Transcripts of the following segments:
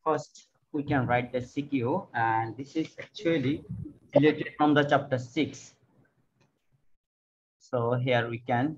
first we can write the CQ, and this is actually related from the chapter 6. So here we can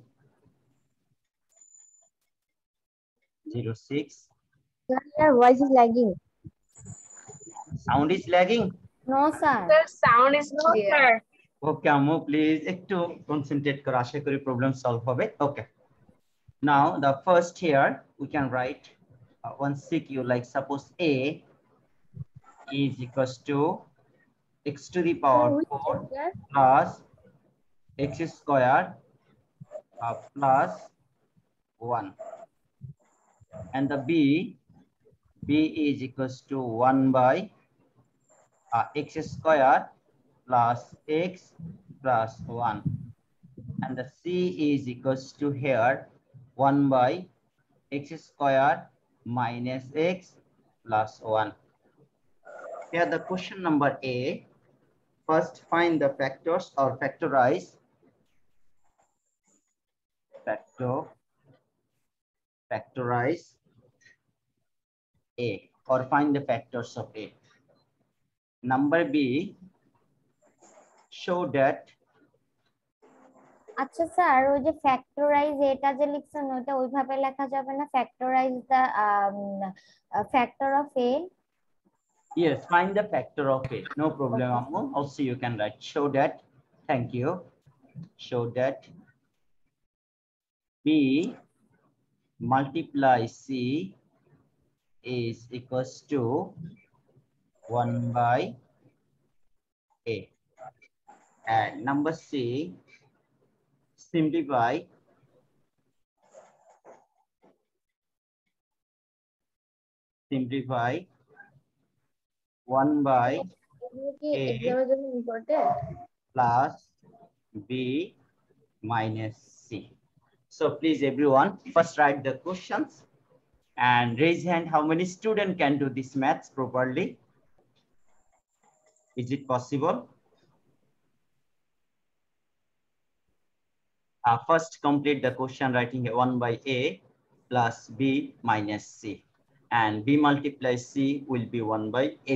06. Your voice is lagging. Sound is lagging. No, sir. Sir, sound is clear. Okay, Ammo, please concentrate karo. Asha kori problem solve hobe. Okay. Now the first here we can write one CQ, like suppose A is equals to x to the power 4 plus x square plus 1, and the B is equals to 1 by x square plus x plus 1, and the C is equals to here 1 by x square minus x plus 1. Here the question number A. First find the factors or factorize A, or find the factors of A. Number B, show that. আচ্ছা sir, ওই যে factorise এটা যে লিখছেন ওটা ওইভাবে লেখা যাবে না? Factorise the factor of A. Yes, find the factor of A. No problem, Ammo. Also you can write show that. Thank you. Show that B multiply C is equals to 1 by A. And number C, simplify simplify 1 by A plus B minus C. So please everyone, first write the questions and raise hand how many students can do this maths properly. Is it possible? First complete the question writing 1 by A plus B minus C, and B multiply C will be 1 by A.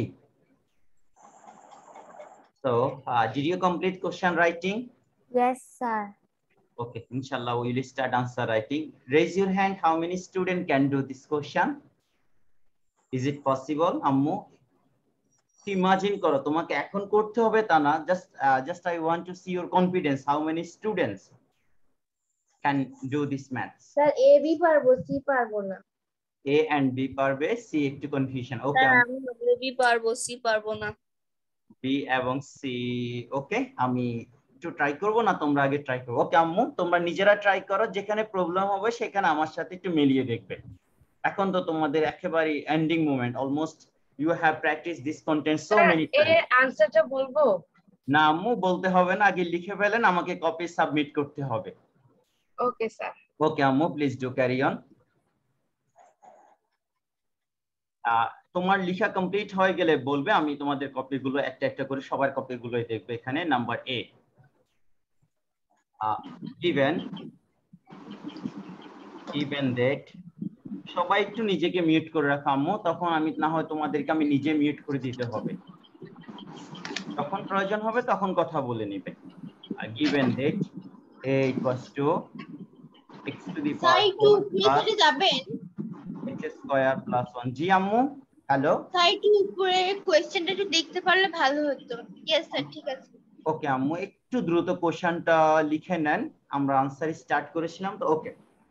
So did you complete question writing? Yes, sir. Okay, inshallah we will start answer writing. Raise your hand how many students can do this question. Is it possible? Ammu, imagine koro tomake ekhon korte hobe ta na, just I want to see your confidence, how many students can do this maths. Sir, A B parbo, C parbo na. A and B parbe, C ekটু confusion. Okay, Sir, আমি A B parbo, C parbo na. B এবং C. Okay, আমি একটু try করব না, তোমরা আগে try করো। ওকে আম্মু, তোমরা নিজেরা ট্রাই করো, যেখানে প্রবলেম হবে সেখানে আমার সাথে একটু মিলিয়ে দেখবে। এখন তো তোমাদের একেবারে ending moment, almost you have practice this content so many times. এর আনসারটা বলবো? না আম্মু, বলতে হবে না, আগে লিখে ফেলেন, আমাকে কপি সাবমিট করতে হবে। Okay sir. ওকে আম্মু, প্লিজ ডু ক্যারি অন। তোমার লেখা কমপ্লিট হয়ে গেলে বলবে, আমি তোমাদের কপিগুলো একটা একটা করে সবার কপিগুলোই দেখবে। এখানে নাম্বার এ, given that, সবাই একটু নিজেকে মিউট করে রাখো আম্মু, তখন আমি না হয় তোমাদেরকে আমি নিজে মিউট করে দিতে হবে, যখন প্রয়োজন হবে তখন কথা বলে নিবে। given that a equals to x to the power 4 plus যাবেন x square plus 1. জি আম্মু, হ্যালো। তাই একটু উপরে কোশ্চেনটা একটু দেখতে পারলে ভালো হতো। ইয়েস স্যার, ঠিক আছে। ওকে আম্মু, একটু দ্রুত কোশ্চেনটা লিখে নেন, আমরা আনসার স্টার্ট করেছিলাম তো। ওকে,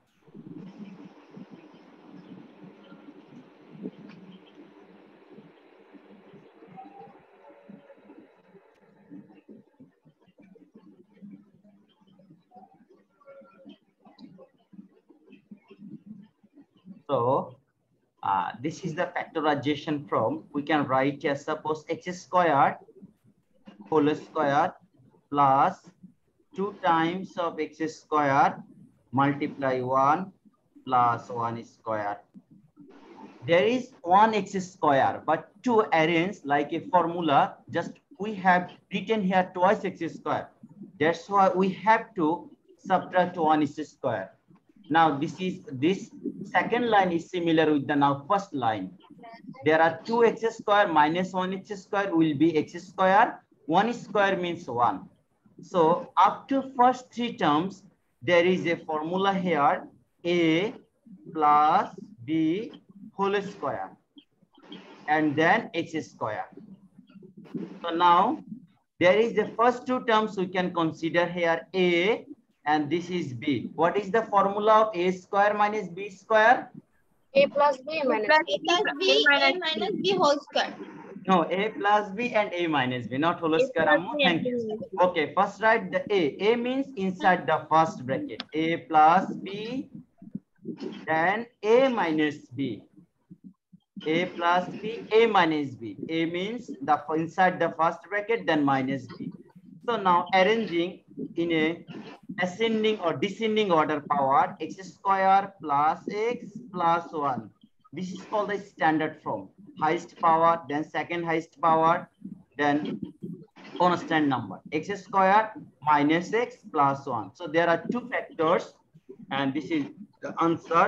so this is the factorization from, we can write as suppose x squared whole square plus 2 times of x square multiply 1 plus 1 square. There is 1 x square, but to arrange like a formula, just we have written here twice x square. That's why we have to subtract 1 square. Now this second line is similar with the now first line. there are 2x square minus 1x square will be x square. 1 square means 1. So up to first 3 terms, there is a formula here, a plus b whole square and then x square. So now there is the first 2 terms we can consider here, a and this is b. What is the formula of a square minus b square? A plus B minus A plus B, A minus B whole square. No, a plus b and a minus b, not whole square. Ammu, thank you. Okay, first write the a. A means inside the first bracket. A plus b, then a minus b. A plus b, a minus b. A means the inside the first bracket, then minus b. So now arranging in a ascending or descending order power, x square plus x plus 1. This is called the standard form. Highest power, then second highest power, then constant number. X square minus x plus 1. So there are 2 factors and this is the answer.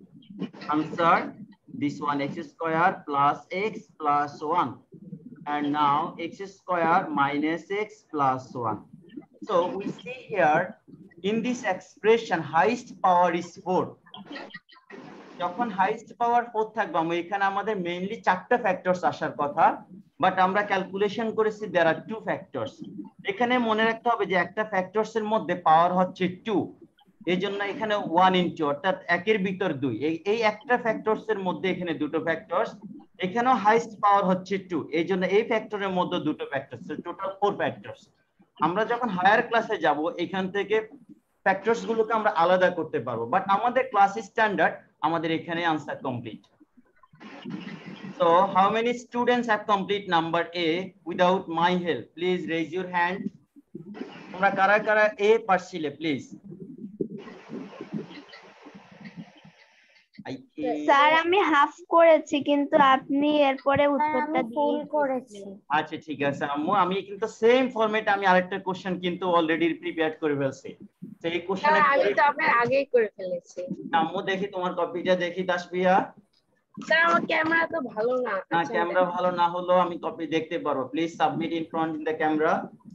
This one, x square plus x plus 1. And now x square minus x plus 1. So we see here in this expression highest power is 4. যখন highest পাওয়ার 4 থাকবে আমরা এখানে আমাদের mainly 4টা factors আসার কথা, but আমরা calculation করেছি দেয়ার আর 2 ফ্যাক্টরস। এখানে মনে রাখতে হবে যে একটা ফ্যাক্টরস এর মধ্যে পাওয়ার হচ্ছে 2, এইজন্য এখানে 1 ইনটু অর্থাৎ একের ভিতর 2। এই একটা ফ্যাক্টরস এর মধ্যে এখানে দুটো ফ্যাক্টরস, এখানেও হাইয়েস্ট পাওয়ার হচ্ছে 2, এইজন্য এই ফ্যাক্টরের মধ্যে দুটো ফ্যাক্টরস, টোটাল 4 ফ্যাক্টরস। আমরা যখন হায়ার ক্লাসে যাব এখান থেকে ফ্যাক্টরস গুলোকে আমরা আলাদা করতে পারবো, বাট আমাদের ক্লাস স্ট্যান্ডার্ড আমাদের এখানে answer complete. So how many students have complete number A without my help? Please raise your hand. তোমরা কারা কারা A পারছিলে প্লিজ? স্যার আমি হাফ করেছি কিন্তু আপনি এরপরে উত্তরটা ফুল দিয়ে করেছি। আচ্ছা ঠিক আছে আম্মু, আমি কিন্তু সেম ফরম্যাটে আমি আরেকটা কোশ্চেন কিন্তু অলরেডি প্রিপেয়ার করে ফেলছি। সেই কোশ্চেনে আমি তো আপনার আগেই করে ফেলেছি। আম্মু দেখি তোমার কপিটা দেখি তাসবিয়া। স্যার আমার ক্যামেরা তো ভালো না। না ক্যামেরা ভালো না হলেও আমি কপি দেখতে পারবো। Please submit in front in the camera.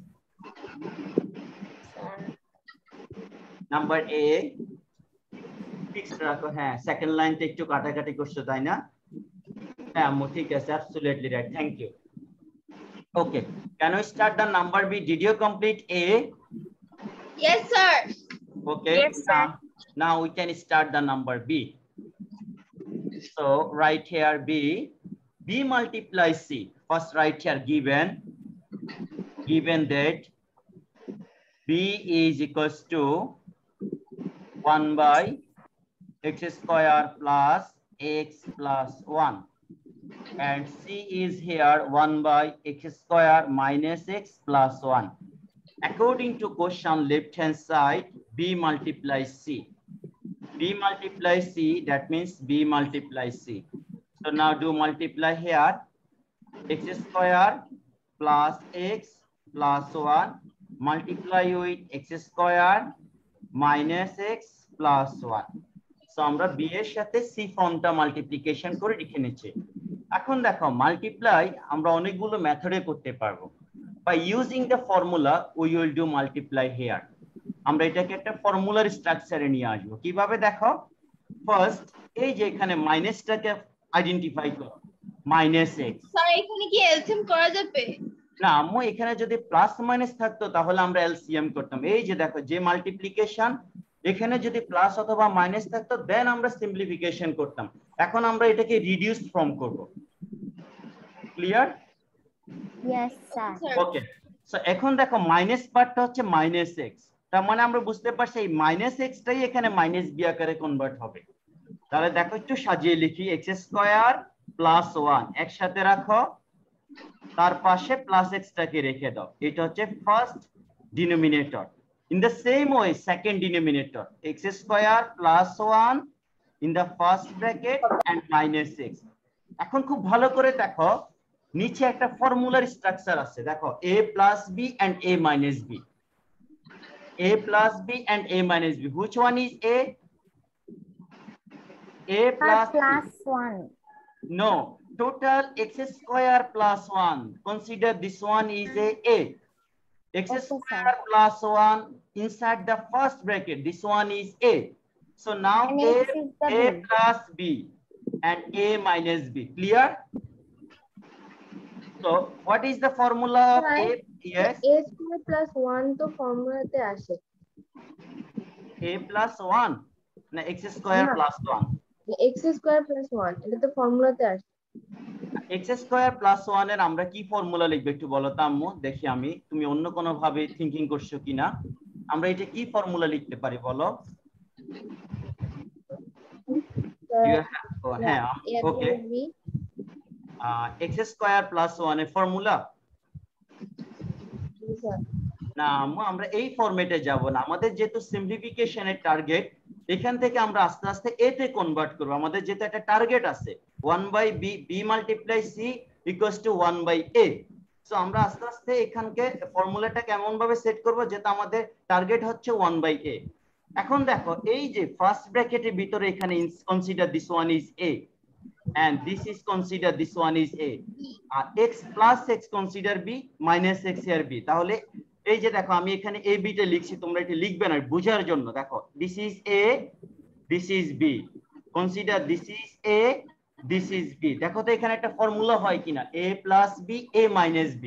Number A fixed রাখো। হ্যাঁ সেকেন্ড লাইনটা একটু কাটাকাটি করছো তাই না? হ্যাঁ আম্মু ঠিক আছে, absolutely right, thank you. Okay, can we start the number B? Did you complete A? Yes, sir. Okay, Yes, sir. now we can start the number B. So right here B multiply C. First right here given that B is equals to 1 by x square plus x plus 1 and C is here 1 by x square minus x plus 1. According to question left hand side, B multiplies C. B multiplies C, that means B multiplies C. So now do multiply here, x square plus x plus 1 multiply with x square minus x plus 1. So আমরা B এর সাথে C ফর্মটা multiplication করে লিখে নিচ্ছি। এখন দেখো multiply আমরা অনেকগুলো মেথডে করতে পারবো। By using the formula we will do multiply here. আমরা এটাকে একটা ফর্মুলার স্ট্রাকচারে নিয়ে আসবো। কিভাবে দেখো, ফার্স্ট এই যে এখানে মাইনাসটাকে আইডেন্টিফাই করো, মাইনাস x। স্যার এখানে কি এলসিএম করা যাবে? না আম্মু, এখানে যদি প্লাস মাইনাস থাকতো তাহলে আমরা এলসিএম করতাম। এই যে দেখো যে মাল্টিপ্লিকেশন, এখানে যদি প্লাস অথবা মাইনাস থাকতো দেন আমরা সিম্পলিফিকেশন করতাম। এখন আমরা এটাকে রিডিউসড ফর্ম করব। Clear? Yes, sir. Okay, so এখন দেখো মাইনাস পার্টটা হচ্ছে মাইনাস x, তার মানে আমরা বুঝতে পারছি এই মাইনাস x টাই এখানে মাইনাস b আকারে কনভার্ট হবে। তাহলে দেখো একটু সাজিয়ে লিখি, x স্কয়ার প্লাস 1 একসাথে রাখো, তার পাশে প্লাস x টাকে রেখে দাও, এটা হচ্ছে first denominator. In the same way second denominator x square plus 1 in the first bracket and minus x। এখন খুব ভালো করে দেখো নিচে একটা ফর্মুলার স্ট্রাকচার আছে, দেখো a plus b and a minus b, a plus b and a minus b. Which one is a? A plus Plus 1. No, total x square plus 1. Consider this one is a. X Okay, square sir. plus 1 inside the first bracket. This one is a. So now And a, x is the a b. plus b and a minus b. Clear? So what is the formula of a? Yes, a square plus 1 তো ফর্মুলাতে আসে a plus 1. না, x square না। plus 1. x square plus 1 এটা তো ফর্মুলাতে আসে x square plus 1 এর আমরা কি ফর্মুলা লিখব একটু বলো তো আম্মু, দেখি আমি তুমি অন্য কোনো ভাবে থিংকিং করছো কিনা। আমরা এটা কি ফর্মুলা লিখতে পারি বলো? হ্যাঁ, ওকে, x স্কয়ার প্লাস 1 এর ফর্মুলা না আম্মু, আমরা এই ফরম্যাটে যাব না। আমাদের যেহেতু সিম্পলিফিকেশনের টার্গেট, এখান থেকে আমরা আস্তে আস্তে a তে কনভার্ট করব। আমাদের যেহেতু একটা টার্গেট আছে 1/b, b multiply c equals to 1/a। So আমরা আস্তে আস্তে এখানকে ফর্মুলাটা কেমন ভাবে সেট করব, যেটা আমাদের টার্গেট হচ্ছে 1/a। এখন দেখো এই যে ফার্স্ট ব্র্যাকেটের ভিতরে এখানে consider this one is a and this is consider this one is a, আর x plus x consider b minus x here b। তাহলে এই যে দেখো আমি এখানে a b টা লিখছি, তোমরা এটা লিখবে না বোঝার জন্য। দেখো this is a, this is b, consider this is a, this is b। দেখো তো এখানে একটা ফর্মুলা হয় কিনা, a plus b a minus b।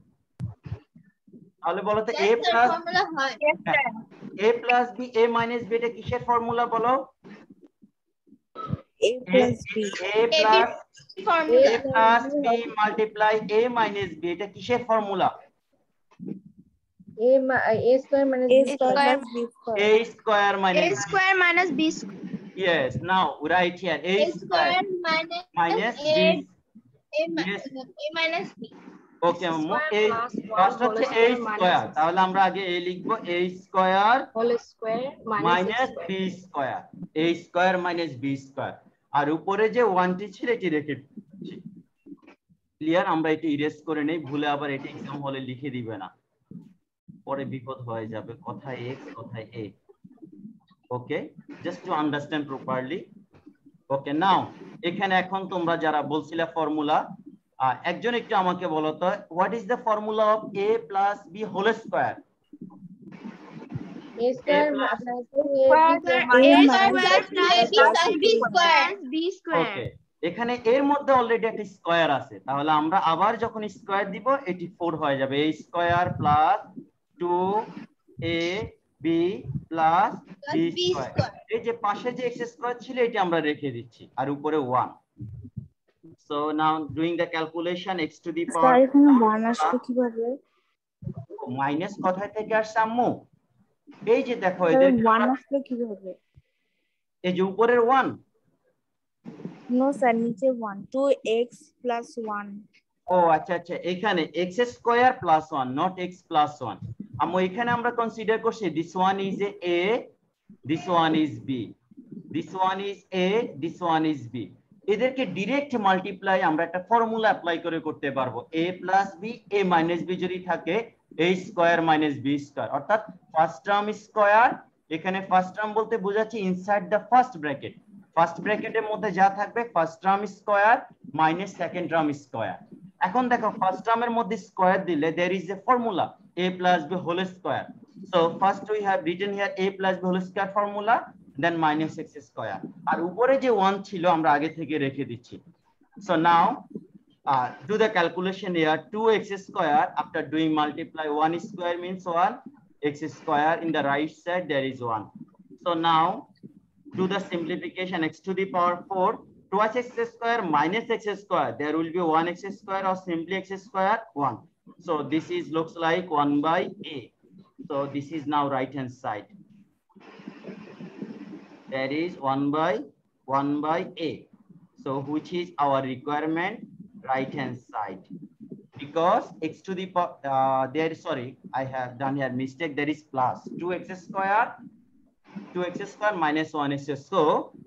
তাহলে বলো তো a plus ফর্মুলা হয়। a plus b a minus b এটা কিসের ফর্মুলা বলো? a plus b a plus formula a plus b multiply a minus b এটা কিসের ফর্মুলা? a স্কয়ার মানে a square plus b square a square minus a square minus b square yes, now write here a square minus b yes, a minus b okay আম্মু, a first হচ্ছে a square, তাহলে আমরা আগে a লিখবো a square whole square minus b square, a square minus b square, আর উপরে যে 1 টি ছিল এটি রেখে দিচ্ছি। ক্লিয়ার? আমরা এটা ইরেজ করে নেই, ভুলে আবার এটা এক্সাম হলে লিখে দিবে না, পরে বিপদ হয়ে যাবে, কোথায় x কোথায় a। Okay, just to understand properly. Okay, now এখানে এখন তোমরা যারা বলছিলে ফর্মুলা, একজন একটু আমাকে বলো তো what is the formula of a plus b whole square? a square b square okay, এখানে এর মধ্যে অলরেডি একটা স্কয়ার আছে, তাহলে আমরা আবার যখন স্কয়ার দিব এটি 4 হয়ে যাবে, a square plus 2ab plus b square. এই যে পাশে যে x স্কয়ার ছিল এটি আমরা রেখে দিচ্ছি, আর উপরে 1। So now doing the calculation x to the power এখানে 1 আসবে কিভাবে? মাইনাস কোথায় থেকে আসছে আম্মু? এই যে দেখো এদের 1 আসবে কিভাবে? এই যে উপরের 1। নো স্যার, নিচে 1 2x plus 1 ও আচ্ছা আচ্ছা, এখানে x square plus 1 not x plus 1। আম্মু এখানে আমরা কনসিডার করছি this one is a, this one is b, this one is a, this one is b। এদেরকে ডাইরেক্ট মাল্টিপ্লাই আমরা একটা ফর্মুলা অ্যাপ্লাই করে করতে পারবো, a plus b a minus b যদি থাকে a square minus b square, অর্থাৎ first term square, এখানে ফার্স্ট টার্ম বলতে বোঝাচ্ছি ইনসাইড দ্য ফার্স্ট ব্র্যাকেট, ফার্স্ট ব্র্যাকেটের মধ্যে যা থাকবে first term square minus second term square. এখন দেখো ফার্স্ট টার্মের মধ্যে স্কয়ার দিলে there is a formula a plus b whole square, so first we have written here a plus b whole square formula, then minus x square, আর উপরে যে 1 ছিল আমরা আগে থেকে রেখে দিচ্ছি। So now do the calculation here, 2x square after doing multiply 1 square means 1, x square in the right side there is 1. So now do the simplification, x to the power 4 twice x square minus x square, there will be 1x square or simply x square 1. So this is looks like 1/a. So this is now right hand side, that is 1/a. So which is our requirement, right hand side, because x to the power there, sorry I have done here mistake, there is plus 2x square minus 1x, so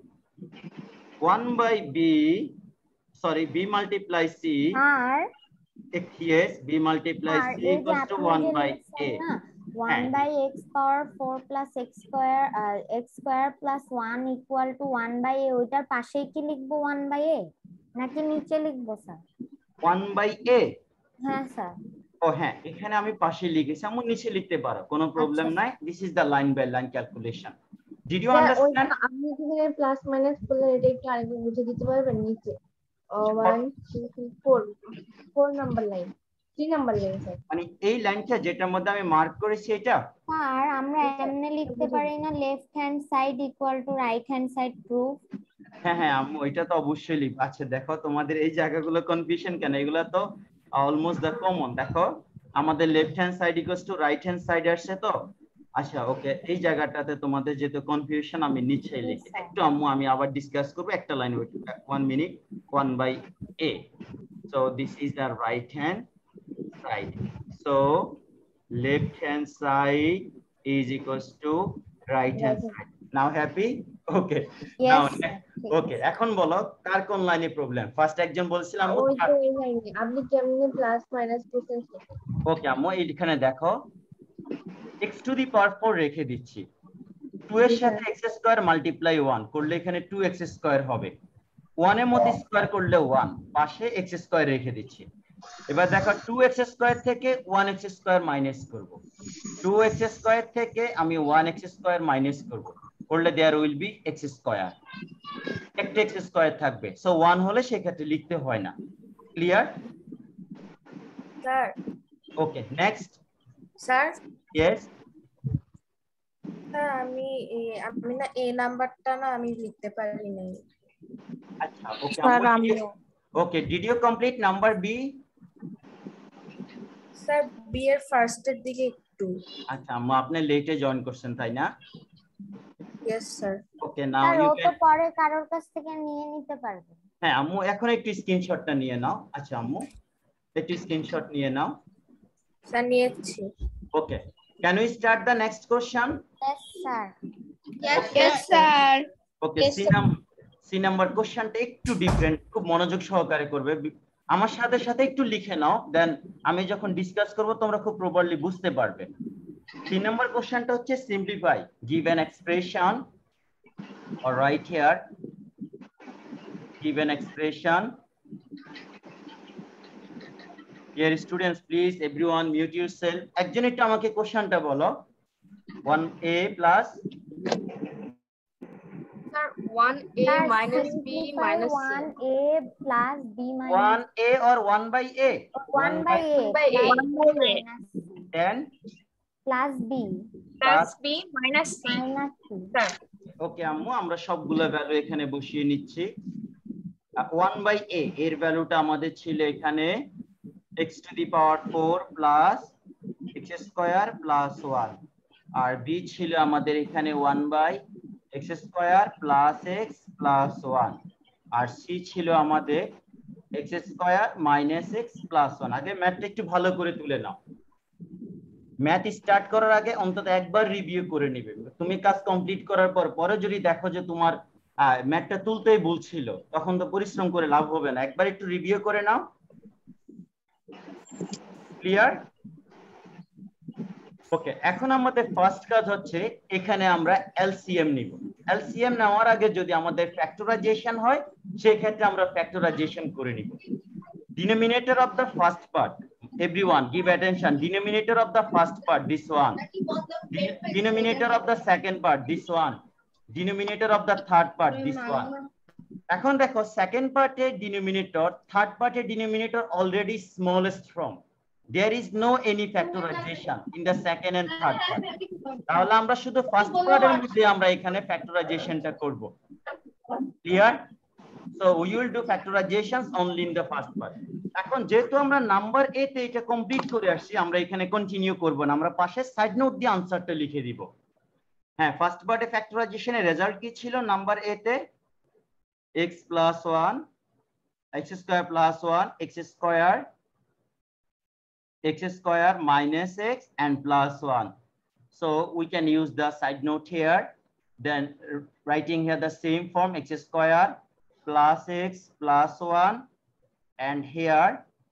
1/b, sorry b multiply c, R yes b multiply c এই যে equals to আপনি যে 1/a. লিখছেন না 1/x power 4 plus x square x square plus 1 equal to 1/a, ওইটার পাশেই কি লিখবো 1/a? নাকি নিচে লিখবো স্যার? 1/a। হ্যাঁ স্যার। ও হ্যাঁ, এখানে আমি পাশে লিখেছি, আমি নিচে লিখতে পারো, কোনো প্রবলেম নাই। This is the line by line calculation. Did you sir understand? ওইটা আপনি যেখানে প্লাস মাইনাস করলেন এটা একটু আরেকবার বুঝে দিতে পারবেন? নিচে 1 2 3 4 number line, 3 number line sir. মানে এই লাইনটা যেটার মধ্যে আমি মার্ক করেছি এটা? স্যার আমরা এমনি লিখতে পারি না left hand side equal to right hand side proof? হ্যাঁ হ্যাঁ আম্মু, এটা তো অবশ্যই লিখ। আচ্ছা দেখো, তোমাদের এই জায়গাগুলো কনফিউশন কেন? এগুলো তো অলমোস্ট দ্য কমন। দেখো আমাদের left hand side equals to right hand side আসছে তো। আচ্ছা ওকে, এই জায়গাটাতে তোমাদের যেহেতু কনফিউশন, আমি নিচেই লিখি। একটু আম্মু আমি আবার ডিসকাস করবো, একটা line wait, 1 minute. 1/a, so this is the right hand side, so left hand side is equals to right hand side. Now happy? Okay. Now okay, এখন বলো কার কোন লাইনে প্রবলেম? ফার্স্ট একজন বলছিলাম ওই তো এই লাইনে আপনি কেমনে প্লাস মাইনাস করছেন সেটা। ওকে আম্মু, এইখানে দেখো x টু দি পাওয়ার 4 রেখে দিচ্ছি। 2 এর সাথে x স্কয়ার মাল্টিপ্লাই 1 করলে এখানে 2x স্কয়ার হবে। 1 এর মধ্যে স্কয়ার করলে 1, পাশে x স্কয়ার রেখে দিচ্ছি। এবার দেখো 2x স্কয়ার থেকে 1x স্কয়ার মাইনাস করব। 2x স্কয়ার থেকে আমি 1x স্কয়ার মাইনাস করব, করলে there will be x square, একটা x স্কয়ার থাকবে। সো 1 হলে সেক্ষেত্রে লিখতে হয় না। Clear? Sir. Okay next. Sir. Yes sir আমি না এই নাম্বারটা না আমি লিখতে পারি নাই। আচ্ছা ওকে স্যার আমিও। Okay, did you complete number B? Sir B এর ফার্স্টের দিকে একটু। আচ্ছা আম্মু, আপনি লেটে জয়েন করছেন তাই না? Yes sir. Okay now sir you ও তো ক্যান। পরে কারোর কাছ থেকে নিয়ে নিতে পারবে। হ্যাঁ আম্মু, এখন একটু স্ক্রিনশটটা নিয়ে নাও। আচ্ছা আম্মু, একটু স্ক্রিনশট নিয়ে নাও। স্যার নিয়েছি। Okay, can we start the next question? Yes sir. Yes, sir. Okay, C number কোশ্চেনটা একটু ডিফারেন্ট, খুব মনোযোগ সহকারে করবে। আমার সাথে সাথে একটু লিখে নাও, দেন আমি যখন ডিসকাস করব তোমরা খুব প্রপারলি বুঝতে পারবে। 3 নাম্বার কোশ্চেনটা হচ্ছে simplify, give an expression or write here, give an expression. Here students, please everyone mute yourself. একজন একটু আমাকে কোশ্চেনটা বলো। 1a plus sir 1a minus b minus c, 1a plus b minus 1a or 1/a? 1/a then plus b plus b minus c minus c। Sir. Okay আম্মু, আমরা সবগুলো value এখানে বসিয়ে নিচ্ছি। 1/a এর ভ্যালুটা আমাদের ছিল এখানে x to the power 4 plus x square plus 1, আর b ছিল আমাদের এখানে 1/x square plus x plus 1, আর c ছিল আমাদের x square minus x plus 1। আগে ম্যাথটা একটু ভালো করে তুলে নাও। ম্যাথ স্টার্ট করার আগে অন্তত একবার রিভিউ করে নিবে। তুমি কাজ কমপ্লিট করার পরে যদি দেখো যে তোমার ম্যাথটা তুলতেই ভুল ছিল, তখন তো পরিশ্রম করে লাভ হবে না। একবার একটু রিভিউ করে নাও। ক্লিয়ার? ওকে, এখন আমাদের ফার্স্ট কাজ হচ্ছে এখানে আমরা এলসিএম নিব। এলসিএম নেওয়ার আগে যদি আমাদের ফ্যাক্টরাইজেশন হয়, সেই ক্ষেত্রে আমরা ফ্যাক্টরাইজেশন করে নিব। Denominator of the first part, everyone give attention, denominator of the first part this one, denominator of the second part this one, denominator of the third part this one. এখন দেখো second পার্টের denominator, third পার্টের denominator already smallest form, there is no any factorization in the second and third part. তাহলে আমরা শুধু first পার্টের মধ্যে আমরা এখানে ফ্যাক্টরাইজেশনটা করব। Clear? So we will do factorizations only in the first part. এখন যেহেতু আমরা নাম্বার এ তে এটা কমপ্লিট করে আসছি, আমরা এখানে কন্টিনিউ করব না, আমরা পাশে সাইড নোট দিয়ে আনসারটা লিখে দিব। হ্যাঁ, ফার্স্ট পার্টে ফ্যাক্টরাইজেশনের রেজাল্ট কি ছিল? নাম্বার এ তে x plus 1 x square plus 1 x square minus x and plus 1. So we can use the side note here, then writing here the same form, x square plus x plus 1, and here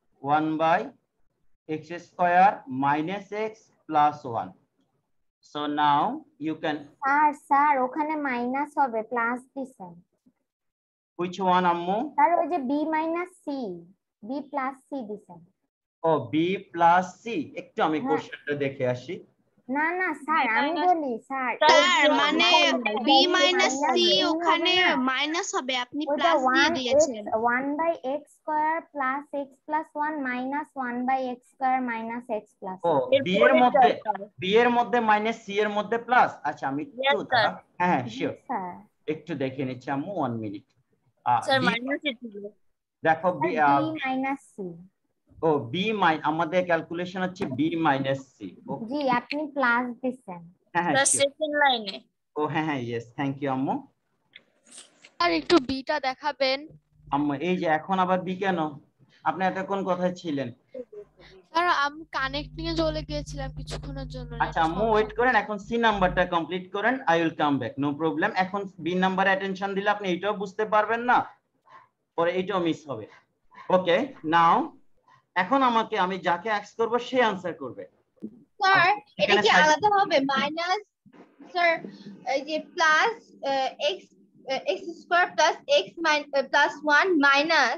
1/x square minus x plus 1. So now you can sir ওখানে minus হবে, plus দিছেন। which one আম্মু? Sir ওই যে B minus C, B plus C দিছেন। ও B plus C, একটু আমি হ্যাঁ। কোশ্চেনটা দেখে আসি। না না স্যার আমি বলি স্যার স্যার মানে বি মাইনাস সি ওখানে মাইনাস হবে, আপনি ওটা প্লাস দিয়ে দিয়েছেন। 1/x square plus x plus 1 minus 1/x square minus x plus ও বি এর মধ্যে, বি এর মধ্যে মাইনাস সি এর মধ্যে প্লাস। আচ্ছা আমি একটু দাঁড়া, হ্যাঁ শিওর, স্যার একটু দেখে নিচ্ছি আম্মু 1 মিনিট। স্যার মাইনাস ছিল। দেখো বি বি মাইনাস সি। ও বি আমাদের ক্যালকুলেশন হচ্ছে বি মাইনাস সি। জি আপনি প্লাস দিছেন। হ্যাঁ হ্যাঁ স্যার sure. সেকেন্ড লাইনে। ও হ্যাঁ হ্যাঁ ইয়েস, থ্যাংক ইউ আম্মু। আর একটু বিটা দেখাবেন। আম্মু এই যে এখন আবার বি কেন? আপনি এতক্ষণ কোথায় ছিলেন? স্যার আমি কানেক্টিং এ চলে গিয়েছিলাম কিছুক্ষণের জন্য। আচ্ছা আম্মু ওয়েট করেন, এখন সি নাম্বারটা কমপ্লিট করেন, I will come back, no problem. এখন বি নাম্বারে অ্যাটেনশন দিলে আপনি এটাও বুঝতে পারবেন না, পরে এটাও মিস হবে। ওকে নাও এখন আমাকে, আমি যাকে অ্যাক্স করব সে আনসার করবে। স্যার এটা কি এখানে আলাদা হবে? মাইনাস স্যার এই যে plus x x square plus x plus 1 minus,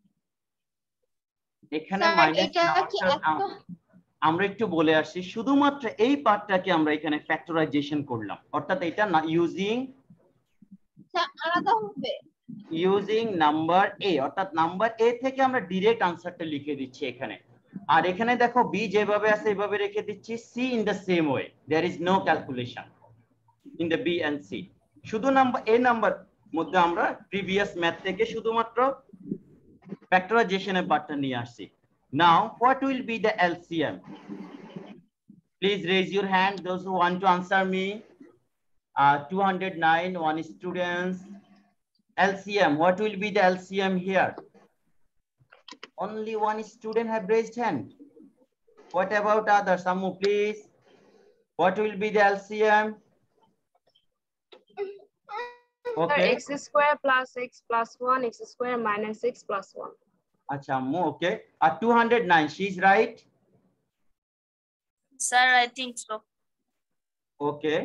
এখানে স্যার মাইনাস এটা কি একটা আমরা একটু বলে আসি, শুধুমাত্র এই পার্টটাকে আমরা এখানে ফ্যাক্টরাইজেশন করলাম, অর্থাৎ এটা না ইউজিং আলাদা হবে ইউজিং নাম্বার এ, অর্থাৎ নাম্বার এ থেকে আমরা ডাইরেক্ট আনসারটা লিখে দিচ্ছি এখানে। আর এখানে দেখো বি যেভাবে আছে এইভাবে রেখে দিচ্ছি, see in the same way, there is no calculation in the B and C. শুধু নাম্বার এ নাম্বার মধ্যে আমরা প্রিভিয়াস ম্যাথ থেকে শুধুমাত্র ফ্যাক্টরাইজেশনের পার্টটা নিয়ে আসছি। Now what will be the LCM? Please raise your hand those who want to answer me. 209 one students. LCM, what will be the LCM here? Only one student have raised hand. What about others? Ammu, please. What will be the LCM? Okay. X square plus x plus 1, x square minus x plus 1. Acha, Ammu, okay. 209, she's right. Sir I think so. Okay.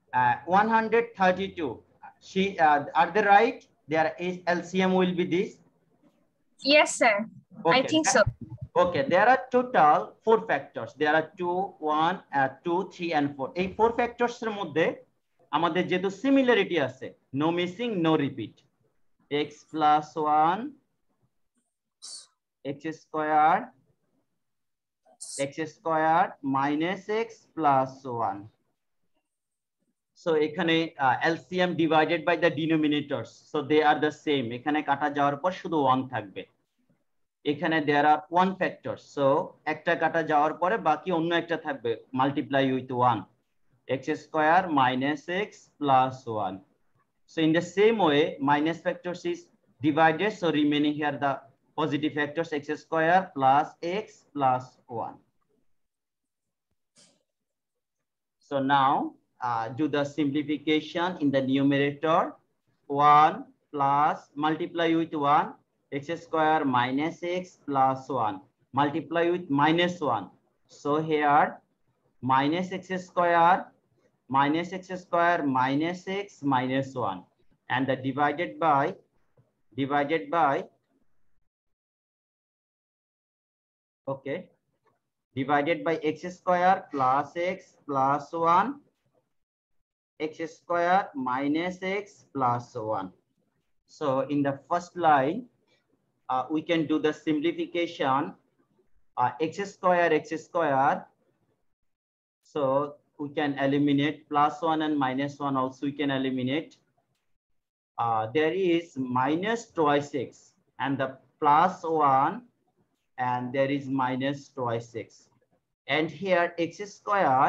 132, she are they right? Their LCM will be this. Yes, sir. Okay. I think so. Okay, there are total 4 factors. There are 2, 1, 2, 3 and 4. এই 4 factors এর মধ্যে আমাদের যেহেতু similarity আছে, no missing no repeat, x plus 1 x square minus x plus 1. So এখানে LCM divided by the denominators, so they are the same. এখানে কাটা যাওয়ার পর শুধু 1 থাকবে। এখানে there are 1 factors, so একটা কাটা যাওয়ার পরে বাকি অন্য একটা থাকবে, multiply with 1, x square minus x plus 1. So in the same way minus factors is divided, so remaining here the positive factors x square plus x plus 1. So now do the simplification in the numerator. 1 plus multiply with 1, x square minus x plus 1, multiply with minus 1. So here minus x square minus x minus 1, and the divided by okay, divided by x square plus x plus 1, x square minus x plus 1. So in the first line we can do the simplification, x square, so we can eliminate plus 1 and minus 1 also we can eliminate. There is minus twice x and the plus 1, and there is minus twice x, and here x square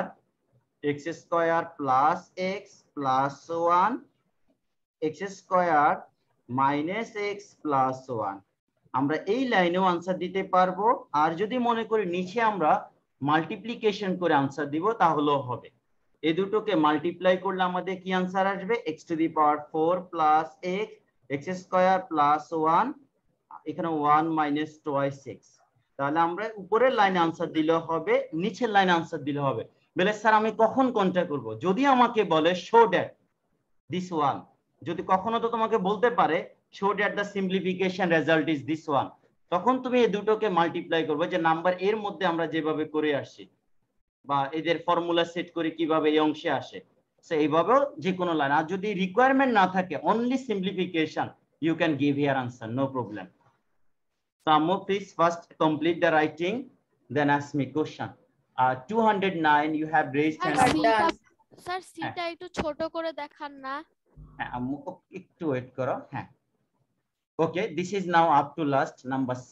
plus x plus 1, x square minus x plus 1. আমরা এই লাইনেও answer দিতে পারবো, আর যদি মনে করি নিচে আমরা multiplication করে আনসার দিব তাহলেও হবে। এই দুটোকে মাল্টিপ্লাই করলে আমাদের কি আনসার আসবে? x to the power 4 plus x square plus 1, এখানে 1 minus twice x। তাহলে আমরা উপরের লাইনে আনসার দিলে হবে, নিচের লাইনে আনসার দিলে হবে। বলে স্যার আমি কখন কোনটা করব? যদি আমাকে বলে শো দ্যাট দিস ওয়ান, যদি কখনো তো তোমাকে বলতে পারে show that the simplification result is this one, তখন তুমি এই দুটোকে মাল্টিপ্লাই করবে যে নাম্বার এর মধ্যে আমরা যেভাবে করে আসছি বা এদের ফর্মুলা সেট করে কিভাবে এই অংশে আসে, সো এইভাবেও যে কোনো লাইন। আর যদি রিকোয়ারমেন্ট না থাকে only simplification, you can give here answer, no problem. So Ammo, please first complete the writing, then ask me question. 209 you have raised hand. Sir সিটা একটু ছোট করে দেখান না। হ্যাঁ আম্মু একটু ওয়েট করো। হ্যাঁ ওকে, this is now up to last number C.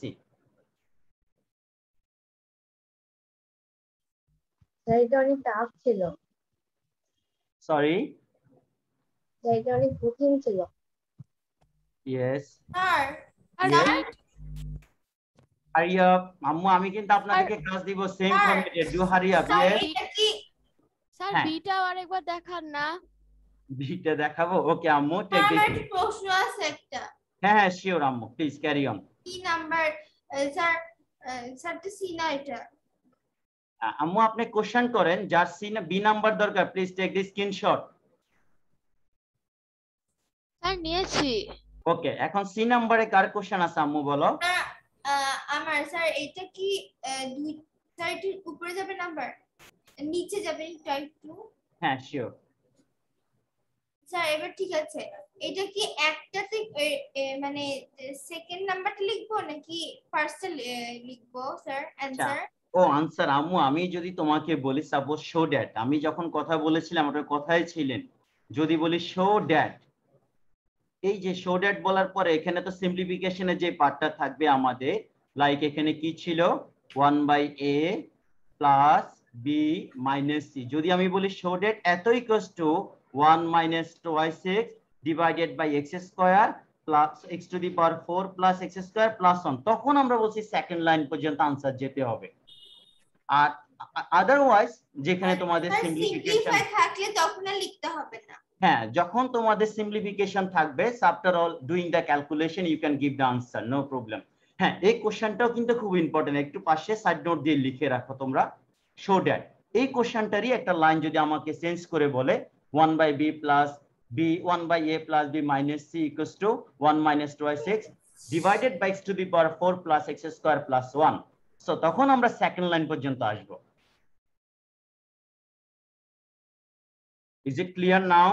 এটা অনেক টাফ ছিল, Sorry. এটা অনেক কঠিন ছিল। Yes. Sir Yes. Hurry up. আম্মু আমি কিন্তু আপনাদেরকে ক্লাস দিব সেম ফরম্যাটে, ডু হারি আপ। Yes. এটা কি স্যার হ্যাঁ। বিটা আরেকবার দেখান না। ভিটা দেখাবো? ওকে আম্মু, টেক আমার দিস। একটা প্রশ্ন আছে একটা। হ্যাঁ হ্যাঁ শিওর আম্মু, প্লিজ ক্যারি অন। কি নাম্বার স্যার? স্যার তো সি না এটা। আম্মু আপনি কোশ্চেন করেন, যার সি না বি নাম্বার দরকার please take the screenshot. Sir নিয়েছি। ওকে, এখন সি নাম্বারে কার কোশ্চেন আছে আম্মু বলো? আমার স্যার এটা কি দুই, স্যার একটু উপরে যাবে নাম্বার, নিচে যাবে একটু। হ্যাঁ শিওর। স্যার এবার ঠিক আছে, এটা কি একটাতে মানে সেকেন্ড নাম্বারটা লিখবো নাকি ফার্স্টে লিখবো স্যার অ্যানসার? ও আনসার আম্মু, আমি যদি তোমাকে বলি সাপোজ শো দ্যাট, আমি যখন কথা বলেছিলাম ওটার কথাই ছিলেন, যদি বলি শো দ্যাট, এই যে শো দ্যাট বলার পরে এখানে তো সিম্পলিফিকেশনের যে পার্টটা থাকবে আমাদের, লাইক এখানে কি ছিল 1/a plus b minus c, যদি আমি বলি শো দ্যাট এত equals to 1 minus 2x divided by x square plus x to the power 4 plus x square plus 1, তখন আমরা বলছি সেকেন্ড লাইন পর্যন্ত আনসার যেতে হবে। আর আদারওয়াইজ যেখানে তোমাদের সিম্পলিফিকেশন থাকলে তখন আর লিখতে হবে না। হ্যাঁ, যখন তোমাদের সিম্পলিফিকেশন থাকবে, after all doing the calculation you can give the answer, no problem. হ্যাঁ, এই কোশ্চেনটাও কিন্তু খুব ইম্পর্টেন্ট, একটু পাশে সাইড নোট দিয়ে লিখে রাখো তোমরা। শো দ্যাট এই কোশ্চেনটারই একটা লাইন যদি আমাকে চেঞ্জ করে বলে 1/b plus b 1/a plus b minus c equals to 1 minus 2x divided by x to the power 4 plus x square plus 1, so তখন আমরা সেকেন্ড লাইন পর্যন্ত আসব। Is it clear now?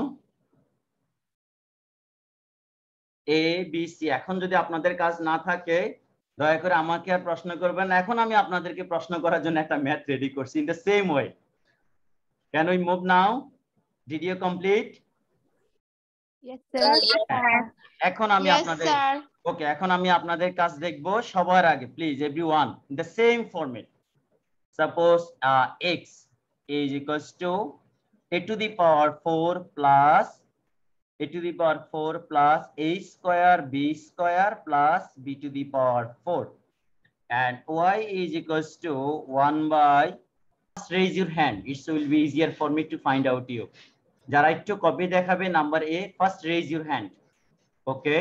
A B C, এখন যদি আপনাদের কাজ না থাকে দয়া করে আমাকে আর প্রশ্ন করবেন না, এখন আমি আপনাদেরকে প্রশ্ন করার জন্য একটা ম্যাথ রেডি করছি in the same way. Can we move now? Did you complete? Yes sir. এখন আমি আপনাদের ওকে, এখন আমি আপনাদের কাজ দেখব। সবার আগে please everyone in the same format, suppose x is equals to a to the power 4 plus a to the power 4 plus a square b square plus b to the power 4, and y is equals to 1 by, raise your hand, it will be easier for me to find out you. যারা একটু copy দেখাবে number A, first raise your hand. Okay,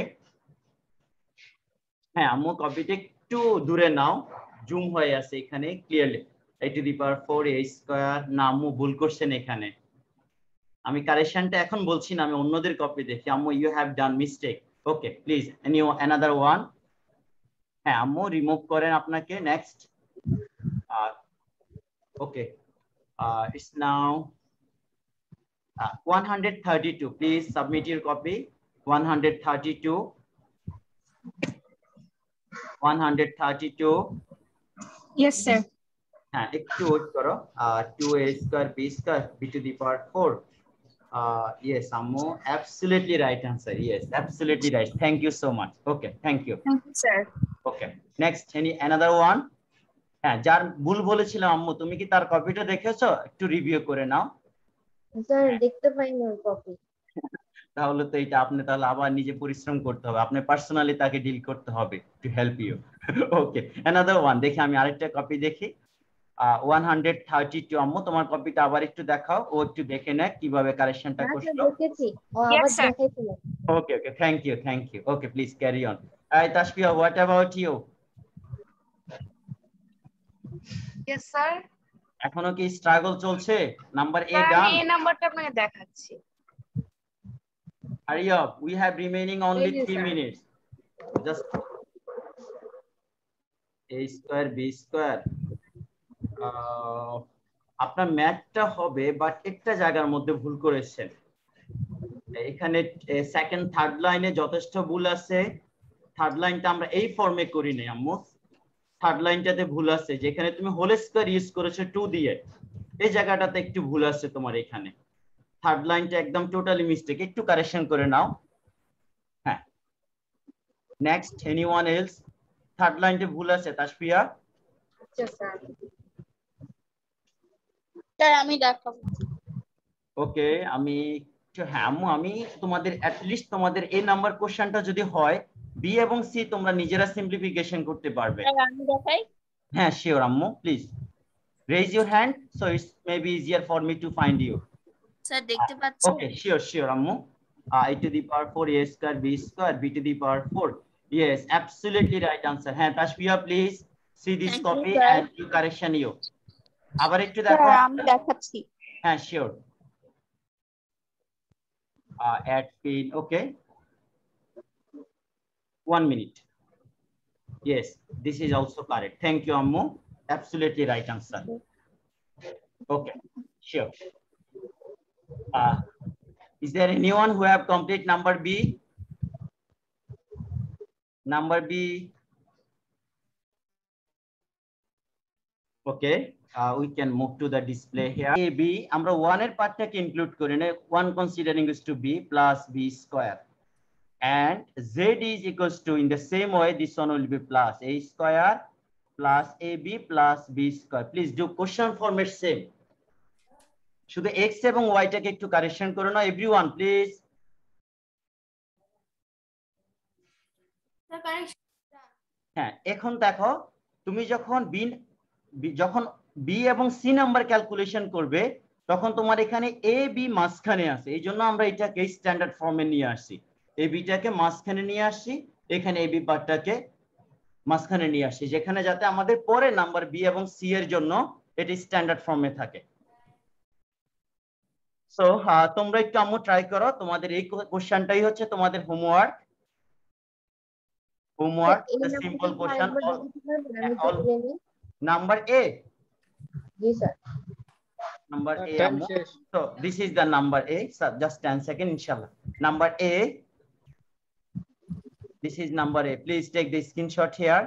হ্যাঁ আম্মু কপিটা একটু দূরে নাও, zoom হয়ে আছে এখানে clearly. a to the power 4 a square, না আম্মু ভুল করছেন এখানে, আমি কারেকশনটা এখন বলছি না, আমি অন্যদের কপি দেখি। আম্মু you have done mistake. Okay please another one. হ্যাঁ আম্মু রিমুভ করেন আপনাকে। Next okay, it's now 132, please submit your copy. 132 132 Yes sir. হ্যাঁ একটু ওয়েট করো। 2a square b square b to the power 4, yes আম্মু absolutely right answer, yes absolutely right, thank you so much. Okay, thank you. Thank you sir. Okay, next another one. হ্যাঁ, যার ভুল বলেছিলাম আম্মু, তুমি কি তার কপিটা দেখেছো? একটু রিভিউ করে নাও। স্যার দেখতে পাইনি ওর কপি। তাহলে তো এটা আপনি তাহলে আবার নিজে পরিশ্রম করতে হবে, আপনি পার্সোনালি তাকে ডিল করতে হবে to help you. Okay, another one দেখি, আমি আরেকটা কপি দেখি। 132 আম্মু তোমার কপিটা আবার একটু দেখাও, ও একটু দেখে নেয় কিভাবে কারেকশনটা করছো। দেখেছি, ও আবার দেখাইছিল। Okay okay, thank you. Okay please carry on. Tasfia, what about you? Yes sir. এখনো কি স্ট্রাগল চলছে? Number A done. আমি এই নাম্বারটা আপনাকে দেখাচ্ছি। Hurry up, we have remaining only 3 minutes. Just a square b square. আপনার ম্যাথটা হবে বাট একটা জায়গার মধ্যে ভুল করেছেন। এখানে সেকেন্ড থার্ড লাইনে যথেষ্ট ভুল আছে। থার্ড লাইনটা আমরা এই ফর্মে করি নাই আম্মু। থার্ড লাইনটাতে ভুল আছে, যেখানে তুমি হোল স্কয়ার ইউজ করেছো 2 দিয়ে, এই জায়গাটাতে একটু ভুল আছে তোমার এখানে। থার্ড লাইনটা একদম টোটালি মিস্টেক, একটু কারেকশন করে নাও। হ্যাঁ, নেক্সট এনিওয়ান এলস? থার্ড লাইনতে ভুল আছে তাসফিয়া? আচ্ছা স্যার। স্যার আমি দেখাবো। ওকে, আমি হ্যাঁ আম্মু, আমি তোমাদের অ্যাট লিস্ট তোমাদের এই নাম্বার কোশ্চেনটা যদি হয় বি এবং সি তোমরা নিজেরা সিম্পলিফিকেশন করতে পারবে। স্যার আমি দেখাই? হ্যাঁ শিওর আম্মু, please raise your hand so it's maybe easier for me to find you. Sir দেখতে পাচ্ছি। Okay, sure ammu. A to the power 4 a square b square b to the power 4. Yes, absolutely right answer. হ্যাঁ Tasfia, please see this Thank you, copy sir. and you correction you. আবার একটু দেখো। আমি দেখাচ্ছি। হ্যাঁ sure. Add pin, okay. 1 minute. Yes, this is also correct. Thank you ammu. Absolutely right answer. Okay, sure. Is there anyone who have complete number B? Number B. Okay, we can move to the display here. A, B, আমরা 1 এর পার্টটাকে include করি না, 1 considering is to B plus B square. And Z is equals to, in the same way, this one will be plus A square plus AB plus B square. Please do question format same. শুধু x এবং y টাকে একটু correction করো না everyone please. হ্যাঁ, এখন দেখো তুমি যখন বি এবং সি নাম্বার ক্যালকুলেশন করবে তখন তোমার এখানে এ বি মাঝখানে আছে, এই জন্য আমরা এটাকে স্ট্যান্ডার্ড ফর্মে নিয়ে আসছি। এ বিটাকে মাঝখানে নিয়ে আসছি, এখানে এ বি পার্টটাকে মাঝখানে নিয়ে আসছি, যেখানে যাতে আমাদের পরে নাম্বার বি এবং সি এর জন্য এটি স্ট্যান্ডার্ড ফর্মে থাকে। সো তোমরা একটু আম্মু ট্রাই করো, তোমাদের এই কোশ্চেনটাই হচ্ছে তোমাদের homework. The simple question all number A. Yes sir. Number A ammu. So this is the number A. So just 10 seconds inshallah. Number A. This is number A. Please take the screenshot here.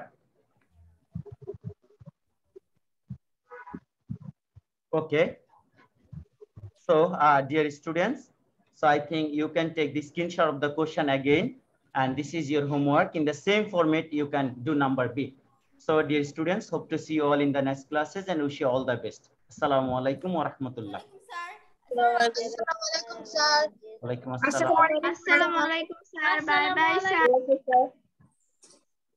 Okay. So, dear students, so I think you can take the screenshot of the question again, and this is your homework. In the same format, you can do number B. So, dear students, hope to see you all in the next classes and wish you all the best. Assalamu alaikum wa rahmatullah. Assalamualaikum sir. Walaikum assalam. Assalamualaikum sir. Bye bye sir.